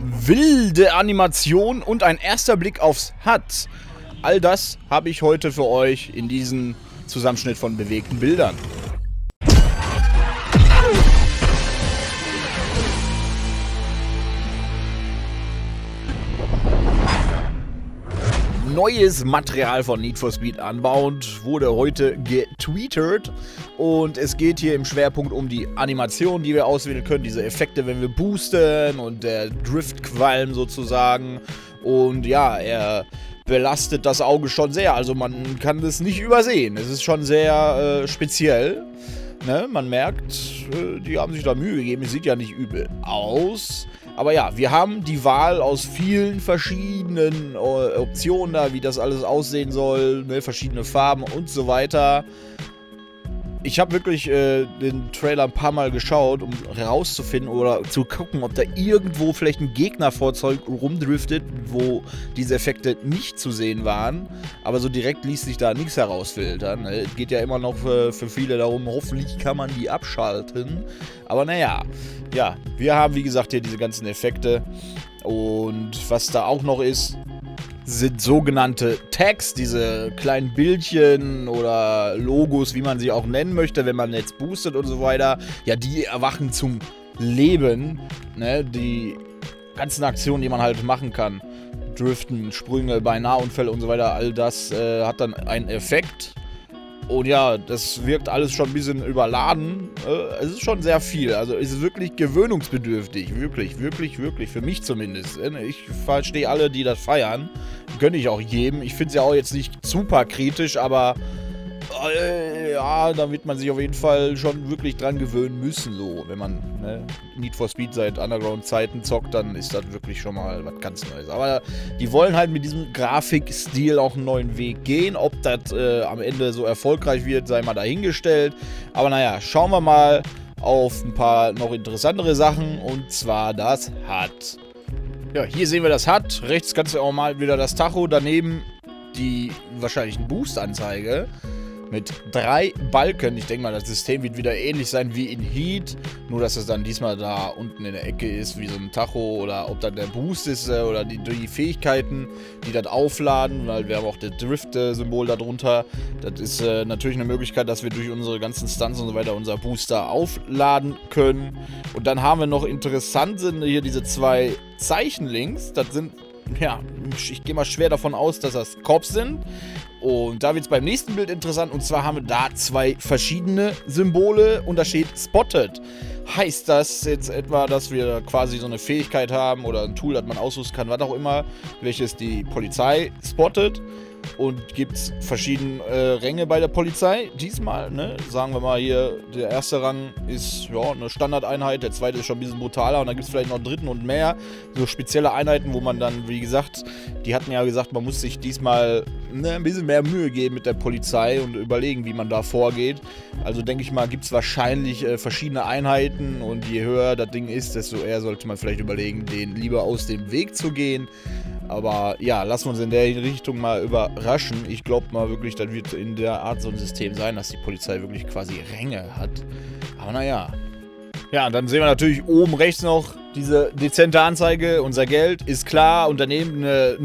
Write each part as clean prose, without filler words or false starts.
wilde Animation und ein erster Blick aufs HUD. All das habe ich heute für euch in diesem Zusammenschnitt von bewegten Bildern. Neues Material von Need for Speed Unbound wurde heute getweetet und es geht hier im Schwerpunkt um die Animation, die wir auswählen können, diese Effekte, wenn wir boosten und der Driftqualm sozusagen. Und ja, er belastet das Auge schon sehr, also man kann das nicht übersehen. Es ist schon sehr speziell, ne? Man merkt, die haben sich da Mühe gegeben, es sieht ja nicht übel aus. Aber ja, wir haben die Wahl aus vielen verschiedenen Optionen da, wie das alles aussehen soll, ne, verschiedene Farben und so weiter. Ich habe wirklich den Trailer ein paar Mal geschaut, um herauszufinden oder zu gucken, ob da irgendwo vielleicht ein Gegnerfahrzeug rumdriftet, wo diese Effekte nicht zu sehen waren. Aber so direkt ließ sich da nichts herausfiltern. Es geht ja immer noch für viele darum, hoffentlich kann man die abschalten. Aber naja, ja, wir haben wie gesagt hier diese ganzen Effekte. Und was da auch noch ist, sind sogenannte Tags, diese kleinen Bildchen oder Logos, wie man sie auch nennen möchte, wenn man jetzt boostet und so weiter. Ja, die erwachen zum Leben, ne? Die ganzen Aktionen, die man halt machen kann. Driften, Sprünge, Beinaheunfälle und so weiter, all das hat dann einen Effekt. Und ja, das wirkt alles schon ein bisschen überladen. Es ist schon sehr viel. Also es ist wirklich gewöhnungsbedürftig. Wirklich, wirklich, wirklich. Für mich zumindest. Ich verstehe alle, die das feiern. Gönne ich auch jedem. Ich finde es ja auch jetzt nicht super kritisch, aber ja, da wird man sich auf jeden Fall schon wirklich dran gewöhnen müssen. So, wenn man Need for Speed seit Underground-Zeiten zockt, dann ist das wirklich schon mal was ganz Neues. Aber die wollen halt mit diesem Grafikstil auch einen neuen Weg gehen. Ob das am Ende so erfolgreich wird, sei mal dahingestellt. Aber naja, schauen wir mal auf ein paar noch interessantere Sachen. Und zwar das HUD. Ja, hier sehen wir das HUD. Rechts kannst du auch mal wieder das Tacho. Daneben die wahrscheinlich eine Boost-Anzeige. Mit 3 Balken. Ich denke mal, das System wird wieder ähnlich sein wie in Heat. Nur, dass es dann diesmal da unten in der Ecke ist, wie so ein Tacho. Oder ob dann der Boost ist oder die Fähigkeiten, die das aufladen. Weil wir haben auch das Drift-Symbol darunter. Das ist natürlich eine Möglichkeit, dass wir durch unsere ganzen Stunts und so weiter unser Booster aufladen können. Und dann haben wir noch interessant sind hier diese 2 Zeichen links. Das sind, ja, ich gehe mal schwer davon aus, dass das Cops sind. Und da wird es beim nächsten Bild interessant. Und zwar haben wir da 2 verschiedene Symbole und da steht Spotted. Heißt das jetzt etwa, dass wir quasi so eine Fähigkeit haben oder ein Tool, das man ausrüsten kann, was auch immer, welches die Polizei spottet? Und gibt es verschiedene Ränge bei der Polizei diesmal, ne? Sagen wir mal hier, der erste Rang ist ja eine Standardeinheit, der zweite ist schon ein bisschen brutaler und dann gibt es vielleicht noch einen dritten und mehr. So spezielle Einheiten, wo man dann, wie gesagt, die hatten ja gesagt, man muss sich diesmal ein bisschen mehr Mühe geben mit der Polizei und überlegen, wie man da vorgeht. Also denke ich mal, gibt es wahrscheinlich verschiedene Einheiten und je höher das Ding ist, desto eher sollte man vielleicht überlegen, den lieber aus dem Weg zu gehen. Aber ja, lassen wir uns in der Richtung mal überraschen. Ich glaube mal wirklich, das wird in der Art so ein System sein, dass die Polizei wirklich quasi Ränge hat. Aber naja. Ja, dann sehen wir natürlich oben rechts noch diese dezente Anzeige. Unser Geld ist klar und daneben eine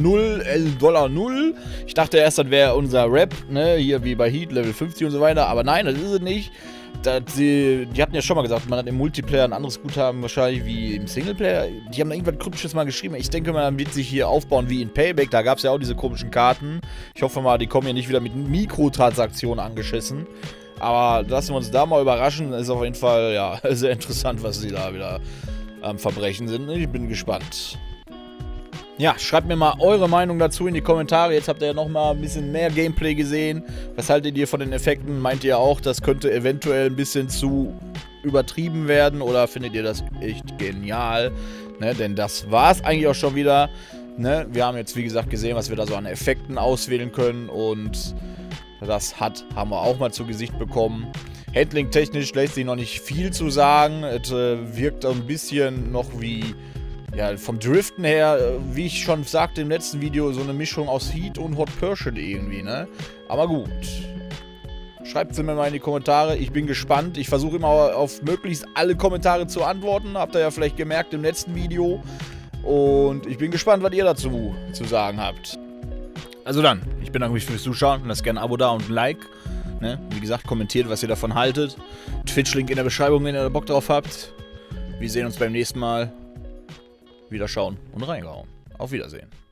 $0. Ich dachte erst, das wäre unser Rap, ne? Hier wie bei Heat, Level 50 und so weiter. Aber nein, das ist es nicht. Die hatten ja schon mal gesagt, man hat im Multiplayer ein anderes Guthaben wahrscheinlich wie im Singleplayer. Die haben da irgendwas Kryptisches mal geschrieben. Ich denke mal, dann wird sich hier aufbauen wie in Payback. Da gab es ja auch diese komischen Karten. Ich hoffe mal, die kommen hier nicht wieder mit Mikrotransaktionen angeschissen. Aber lassen wir uns da mal überraschen. Ist auf jeden Fall ja sehr interessant, was sie da wieder am Verbrechen sind. Ich bin gespannt. Ja, schreibt mir mal eure Meinung dazu in die Kommentare. Jetzt habt ihr ja nochmal ein bisschen mehr Gameplay gesehen. Was haltet ihr von den Effekten? Meint ihr auch, das könnte eventuell ein bisschen zu übertrieben werden? Oder findet ihr das echt genial? Ne, denn das war es eigentlich auch schon wieder. Ne? Wir haben jetzt, wie gesagt, gesehen, was wir da so an Effekten auswählen können. Und das haben wir auch mal zu Gesicht bekommen. Handling-technisch lässt sich noch nicht viel zu sagen. Es wirkt ein bisschen noch wie... Ja, vom Driften her, wie ich schon sagte im letzten Video, so eine Mischung aus Heat und Hot Pursuit irgendwie, ne? Aber gut. Schreibt es mir mal in die Kommentare, ich bin gespannt. Ich versuche immer auf möglichst alle Kommentare zu antworten. Habt ihr ja vielleicht gemerkt im letzten Video. Und ich bin gespannt, was ihr dazu zu sagen habt. Also dann, ich bedanke mich fürs Zuschauen. Lasst gerne ein Abo da und ein Like. Ne? Wie gesagt, kommentiert, was ihr davon haltet. Twitch-Link in der Beschreibung, wenn ihr da Bock drauf habt. Wir sehen uns beim nächsten Mal. Wieder schauen und reingehauen. Auf Wiedersehen.